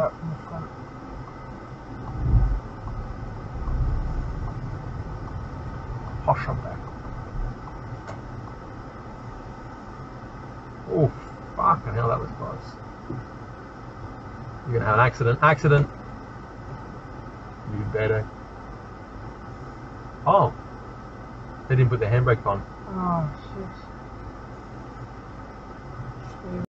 out from the front. Hush up there. Oh, fucking hell, that was close. You're gonna have an accident. Accident! You better. Oh! They didn't put the handbrake on. Oh, shit.